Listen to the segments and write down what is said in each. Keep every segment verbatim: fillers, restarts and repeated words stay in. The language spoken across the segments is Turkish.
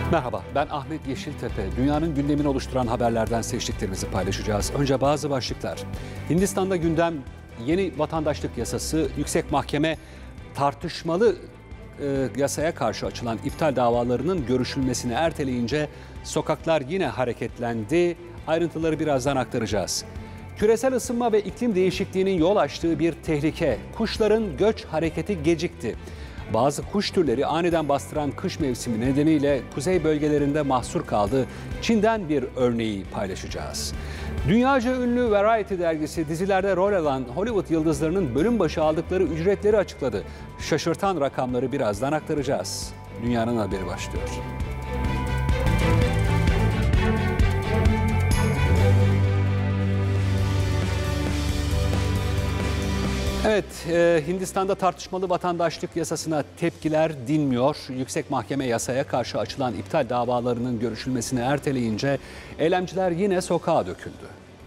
Merhaba, ben Ahmet Yeşiltepe. Dünyanın gündemini oluşturan haberlerden seçtiklerimizi paylaşacağız. Önce bazı başlıklar. Hindistan'da gündem yeni vatandaşlık yasası. Yüksek Mahkeme tartışmalı e, yasaya karşı açılan iptal davalarının görüşülmesini erteleyince sokaklar yine hareketlendi. Ayrıntıları birazdan aktaracağız. Küresel ısınma ve iklim değişikliğinin yol açtığı bir tehlike. Kuşların göç hareketi gecikti. Bazı kuş türleri aniden bastıran kış mevsimi nedeniyle kuzey bölgelerinde mahsur kaldı. Çin'den bir örneği paylaşacağız. Dünyaca ünlü Variety dergisi dizilerde rol alan Hollywood yıldızlarının bölüm başı aldıkları ücretleri açıkladı. Şaşırtan rakamları birazdan aktaracağız. Dünyanın haberi başlıyor. Evet, e, Hindistan'da tartışmalı vatandaşlık yasasına tepkiler dinmiyor. Yüksek Mahkeme yasaya karşı açılan iptal davalarının görüşülmesini erteleyince eylemciler yine sokağa döküldü.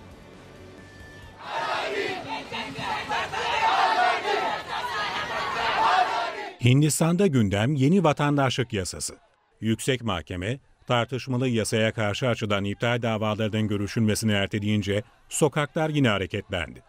Hindistan'da gündem yeni vatandaşlık yasası. Yüksek Mahkeme tartışmalı yasaya karşı açılan iptal davalarının görüşülmesini erteleyince sokaklar yine hareketlendi.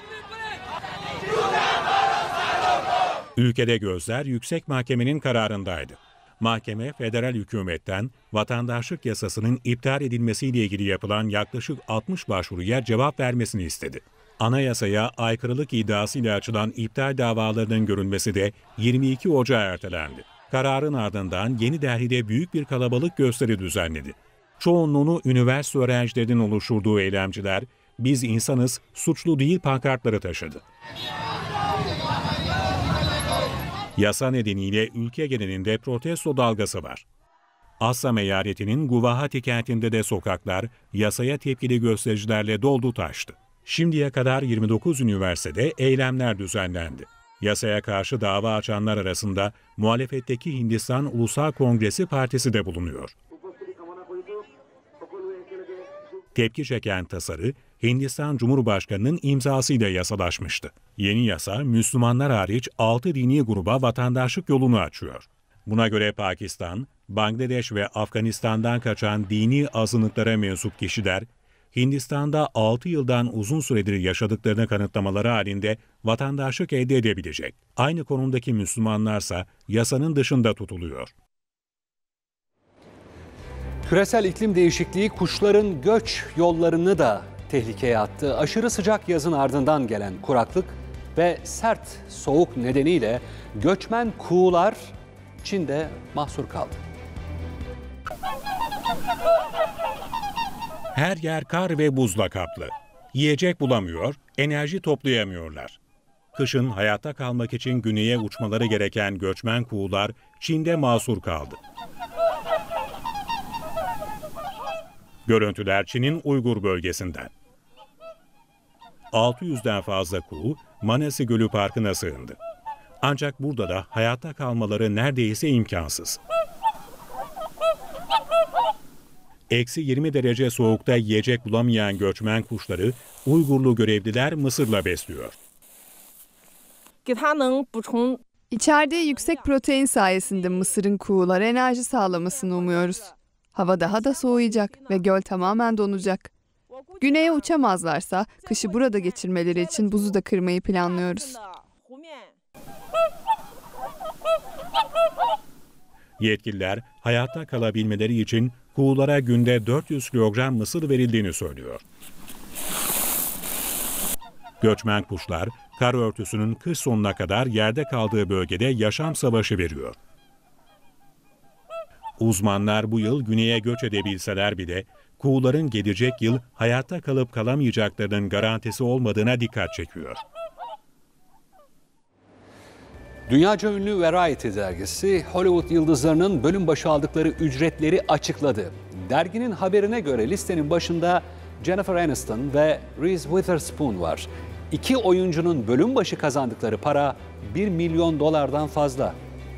Ülkede gözler Yüksek Mahkeme'nin kararındaydı. Mahkeme, federal hükümetten vatandaşlık yasasının iptal edilmesiyle ilgili yapılan yaklaşık altmış başvuruya cevap vermesini istedi. Anayasaya aykırılık iddiasıyla açılan iptal davalarının görülmesi de yirmi iki Ocağı ertelendi. Kararın ardından Yeni Delhi'de büyük bir kalabalık gösteri düzenledi. Çoğunluğunu üniversite öğrencilerinin oluşturduğu eylemciler, "Biz insanız, suçlu değil" pankartları taşıdı. Yasa nedeniyle ülke genelinde protesto dalgası var. Assam eyaletinin Guwahati kentinde de sokaklar yasaya tepkili göstericilerle doldu taştı. Şimdiye kadar yirmi dokuz üniversitede eylemler düzenlendi. Yasaya karşı dava açanlar arasında muhalefetteki Hindistan Ulusal Kongresi Partisi de bulunuyor. Tepki çeken tasarı Hindistan Cumhurbaşkanı'nın imzasıyla yasalaşmıştı. Yeni yasa Müslümanlar hariç altı dini gruba vatandaşlık yolunu açıyor. Buna göre Pakistan, Bangladeş ve Afganistan'dan kaçan dini azınlıklara mensup kişiler, Hindistan'da altı yıldan uzun süredir yaşadıklarını kanıtlamaları halinde vatandaşlık elde edebilecek. Aynı konumdaki Müslümanlarsa yasanın dışında tutuluyor. Küresel iklim değişikliği kuşların göç yollarını da tehlikeye attı. Aşırı sıcak yazın ardından gelen kuraklık ve sert soğuk nedeniyle göçmen kuğular Çin'de mahsur kaldı. Her yer kar ve buzla kaplı. Yiyecek bulamıyor, enerji toplayamıyorlar. Kışın hayatta kalmak için güneye uçmaları gereken göçmen kuğular Çin'de mahsur kaldı. Görüntüler Çin'in Uygur bölgesinden. altı yüzden fazla kuğu Manasi Gölü Parkı'na sığındı. Ancak burada da hayatta kalmaları neredeyse imkansız. Eksi yirmi derece soğukta yiyecek bulamayan göçmen kuşları Uygurlu görevliler mısırla besliyor. İçerdiği yüksek protein sayesinde mısırın kuğulara enerji sağlamasını umuyoruz. Hava daha da soğuyacak ve göl tamamen donacak. Güneye uçamazlarsa kışı burada geçirmeleri için buzu da kırmayı planlıyoruz. Yetkililer hayatta kalabilmeleri için kuğulara günde dört yüz kilogram mısır verildiğini söylüyor. Göçmen kuşlar kar örtüsünün kış sonuna kadar yerde kaldığı bölgede yaşam savaşı veriyor. Uzmanlar bu yıl güneye göç edebilseler bile kuğuların gelecek yıl hayatta kalıp kalamayacaklarının garantisi olmadığına dikkat çekiyor. Dünyaca ünlü Variety dergisi Hollywood yıldızlarının bölüm başı aldıkları ücretleri açıkladı. Derginin haberine göre listenin başında Jennifer Aniston ve Reese Witherspoon var. İki oyuncunun bölüm başı kazandıkları para bir milyon dolardan fazla.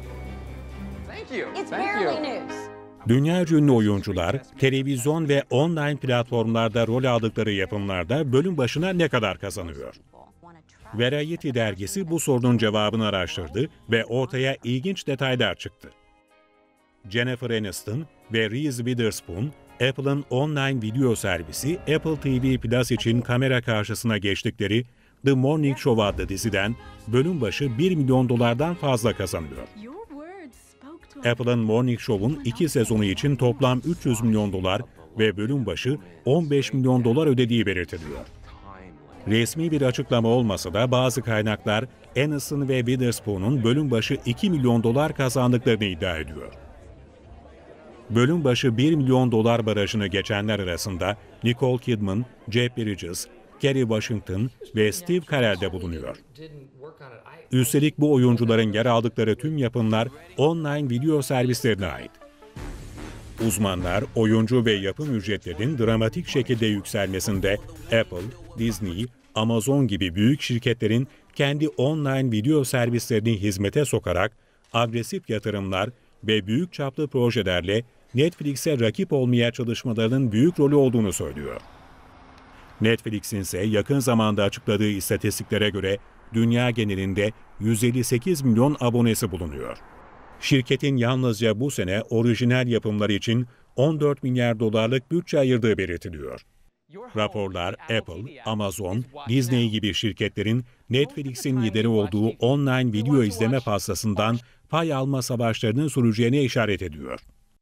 Dünyaca ünlü oyuncular televizyon ve online platformlarda rol aldıkları yapımlarda bölüm başına ne kadar kazanıyor? Variety dergisi bu sorunun cevabını araştırdı ve ortaya ilginç detaylar çıktı. Jennifer Aniston ve Reese Witherspoon, Apple'ın online video servisi Apple T V Plus için kamera karşısına geçtikleri The Morning Show adlı diziden bölüm başı bir milyon dolardan fazla kazanıyor. Apple'ın Morning Show'un iki sezonu için toplam üç yüz milyon dolar ve bölüm başı on beş milyon dolar ödediği belirtiliyor. Resmi bir açıklama olmasa da bazı kaynaklar Aniston ve Witherspoon'un bölüm başı iki milyon dolar kazandıklarını iddia ediyor. Bölüm başı bir milyon dolar barajını geçenler arasında Nicole Kidman, Jeff Bridges, Kerry Washington ve Steve Carell de bulunuyor. Üstelik bu oyuncuların yer aldıkları tüm yapımlar online video servislerine ait. Uzmanlar, oyuncu ve yapım ücretlerinin dramatik şekilde yükselmesinde Apple, Disney, Amazon gibi büyük şirketlerin kendi online video servislerini hizmete sokarak agresif yatırımlar ve büyük çaplı projelerle Netflix'e rakip olmaya çalışmalarının büyük rolü olduğunu söylüyor. Netflix'in ise yakın zamanda açıkladığı istatistiklere göre dünya genelinde yüz elli sekiz milyon abonesi bulunuyor. Şirketin yalnızca bu sene orijinal yapımlar için on dört milyar dolarlık bütçe ayırdığı belirtiliyor. Raporlar Apple, Amazon, Disney gibi şirketlerin Netflix'in lideri olduğu online video izleme pastasından pay alma savaşlarının süreceğine işaret ediyor.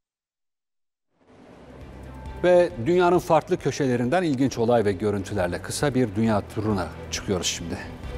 Ve dünyanın farklı köşelerinden ilginç olay ve görüntülerle kısa bir dünya turuna çıkıyoruz şimdi.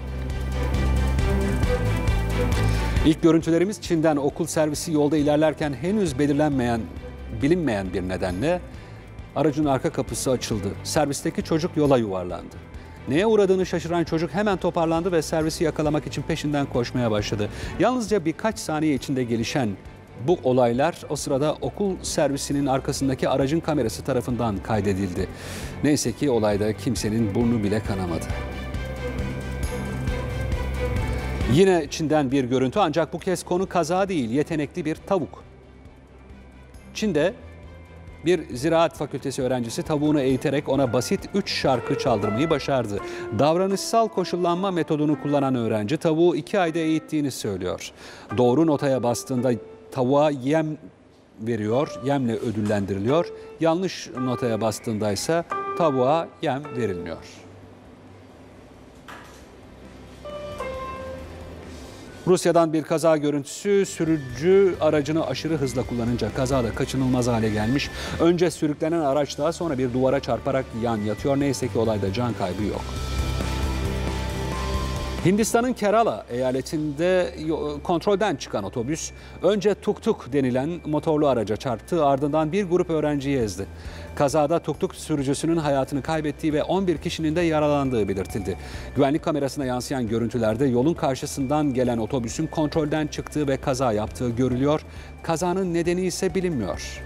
İlk görüntülerimiz Çin'den. Okul servisi yolda ilerlerken henüz belirlenmeyen, bilinmeyen bir nedenle aracın arka kapısı açıldı. Servisteki çocuk yola yuvarlandı. Neye uğradığını şaşıran çocuk hemen toparlandı ve servisi yakalamak için peşinden koşmaya başladı. Yalnızca birkaç saniye içinde gelişen bu olaylar o sırada okul servisinin arkasındaki aracın kamerası tarafından kaydedildi. Neyse ki olayda kimsenin burnu bile kanamadı. Yine Çin'den bir görüntü, ancak bu kez konu kaza değil, yetenekli bir tavuk. Çin'de bir ziraat fakültesi öğrencisi tavuğunu eğiterek ona basit üç şarkı çaldırmayı başardı. Davranışsal koşullanma metodunu kullanan öğrenci tavuğu iki ayda eğittiğini söylüyor. Doğru notaya bastığında tavuğa yem veriyor, yemle ödüllendiriliyor. Yanlış notaya bastığında ise tavuğa yem verilmiyor. Rusya'dan bir kaza görüntüsü, sürücü aracını aşırı hızla kullanınca kazada kaçınılmaz hale gelmiş. Önce sürüklenen araç daha sonra bir duvara çarparak yan yatıyor. Neyse ki olayda can kaybı yok. Hindistan'ın Kerala eyaletinde kontrolden çıkan otobüs önce tuk tuk denilen motorlu araca çarptı, ardından bir grup öğrenciyi ezdi. Kazada tuk tuk sürücüsünün hayatını kaybettiği ve on bir kişinin de yaralandığı belirtildi. Güvenlik kamerasına yansıyan görüntülerde yolun karşısından gelen otobüsün kontrolden çıktığı ve kaza yaptığı görülüyor. Kazanın nedeni ise bilinmiyor.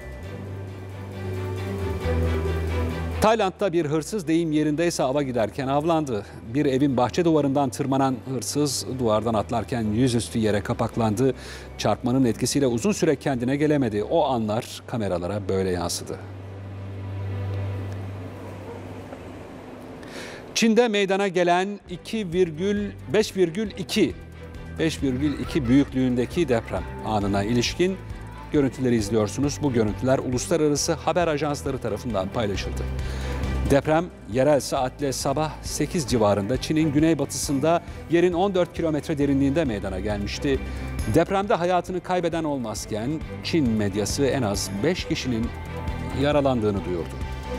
Tayland'da bir hırsız deyim yerindeyse ava giderken avlandı. Bir evin bahçe duvarından tırmanan hırsız duvardan atlarken yüzüstü yere kapaklandı. Çarpmanın etkisiyle uzun süre kendine gelemedi. O anlar kameralara böyle yansıdı. Çin'de meydana gelen beş virgül iki büyüklüğündeki deprem anına ilişkin görüntüleri izliyorsunuz. Bu görüntüler uluslararası haber ajansları tarafından paylaşıldı. Deprem yerel saatle sabah sekiz civarında Çin'in güneybatısında yerin on dört kilometre derinliğinde meydana gelmişti. Depremde hayatını kaybeden olmazken Çin medyası en az beş kişinin yaralandığını duyurdu.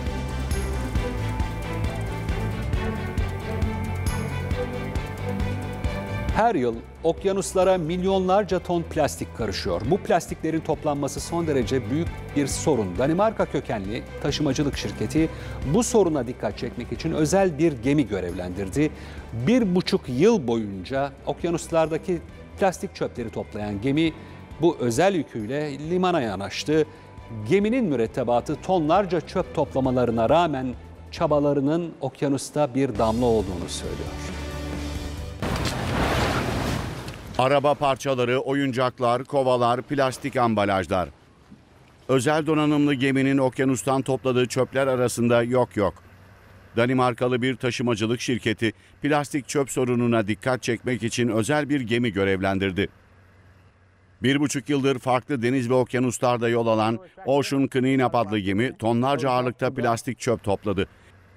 Her yıl okyanuslara milyonlarca ton plastik karışıyor. Bu plastiklerin toplanması son derece büyük bir sorun. Danimarka kökenli taşımacılık şirketi bu soruna dikkat çekmek için özel bir gemi görevlendirdi. Bir buçuk yıl boyunca okyanuslardaki plastik çöpleri toplayan gemi bu özel yüküyle limana yanaştı. Geminin mürettebatı tonlarca çöp toplamalarına rağmen çabalarının okyanusta bir damla olduğunu söylüyor. Araba parçaları, oyuncaklar, kovalar, plastik ambalajlar. Özel donanımlı geminin okyanustan topladığı çöpler arasında yok yok. Danimarkalı bir taşımacılık şirketi plastik çöp sorununa dikkat çekmek için özel bir gemi görevlendirdi. Bir buçuk yıldır farklı deniz ve okyanuslarda yol alan Ocean Cleanup adlı gemi tonlarca ağırlıkta plastik çöp topladı.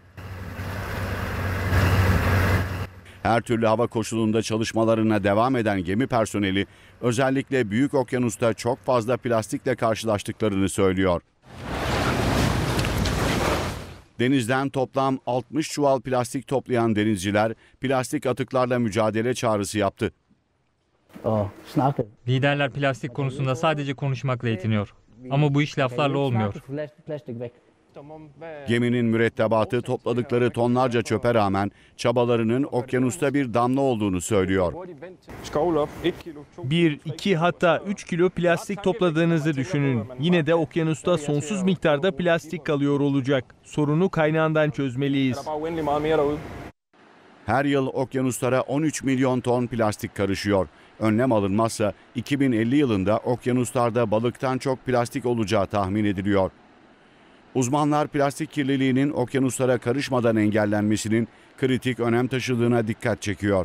Her türlü hava koşulunda çalışmalarına devam eden gemi personeli özellikle büyük okyanusta çok fazla plastikle karşılaştıklarını söylüyor. Denizden toplam altmış çuval plastik toplayan denizciler plastik atıklarla mücadele çağrısı yaptı. Liderler plastik konusunda sadece konuşmakla yetiniyor. Ama bu iş laflarla olmuyor. Geminin mürettebatı topladıkları tonlarca çöpe rağmen çabalarının okyanusta bir damla olduğunu söylüyor. bir, iki hatta üç kilo plastik topladığınızı düşünün. Yine de okyanusta sonsuz miktarda plastik kalıyor olacak. Sorunu kaynağından çözmeliyiz. Her yıl okyanuslara on üç milyon ton plastik karışıyor. Önlem alınmazsa iki bin elli yılında okyanuslarda balıktan çok plastik olacağı tahmin ediliyor. Uzmanlar plastik kirliliğinin okyanuslara karışmadan engellenmesinin kritik önem taşıdığına dikkat çekiyor.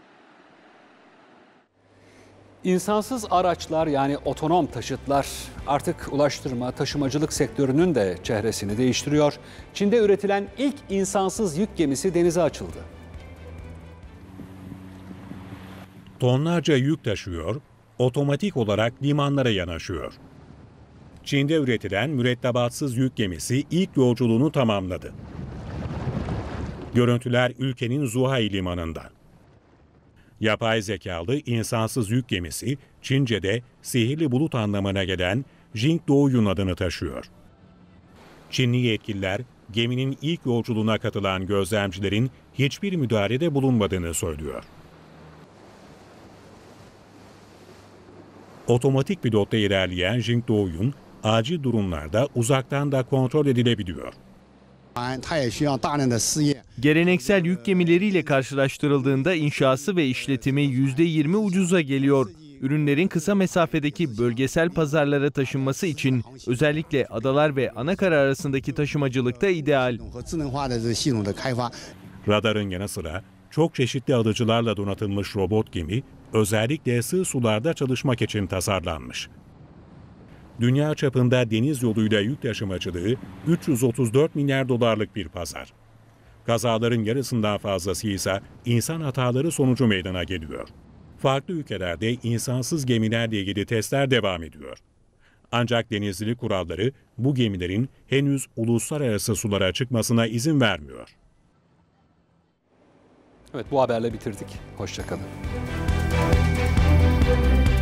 İnsansız araçlar yani otonom taşıtlar artık ulaştırma, taşımacılık sektörünün de çehresini değiştiriyor. Çin'de üretilen ilk insansız yük gemisi denize açıldı. Tonlarca yük taşıyor, otomatik olarak limanlara yanaşıyor. Çin'de üretilen mürettebatsız yük gemisi ilk yolculuğunu tamamladı. Görüntüler ülkenin Zhuhai limanından. Yapay zekalı insansız yük gemisi Çince'de sihirli bulut anlamına gelen Jingdoyun adını taşıyor. Çinli yetkililer geminin ilk yolculuğuna katılan gözlemcilerin hiçbir müdahalede bulunmadığını söylüyor. Otomatik pilotta ilerleyen Jingdoyun acil durumlarda uzaktan da kontrol edilebiliyor. Geleneksel yük gemileriyle karşılaştırıldığında inşası ve işletimi yüzde yirmi ucuza geliyor. Ürünlerin kısa mesafedeki bölgesel pazarlara taşınması için özellikle adalar ve anakara arasındaki taşımacılıkta ideal. Radarın yanı sıra çok çeşitli alıcılarla donatılmış robot gemi özellikle sığ sularda çalışmak için tasarlanmış. Dünya çapında deniz yoluyla yük taşımacılığı üç yüz otuz dört milyar dolarlık bir pazar. Kazaların yarısından fazlası ise insan hataları sonucu meydana geliyor. Farklı ülkelerde insansız gemilerle ilgili testler devam ediyor. Ancak denizcilik kuralları bu gemilerin henüz uluslararası sulara çıkmasına izin vermiyor. Evet, bu haberle bitirdik. Hoşça kalın.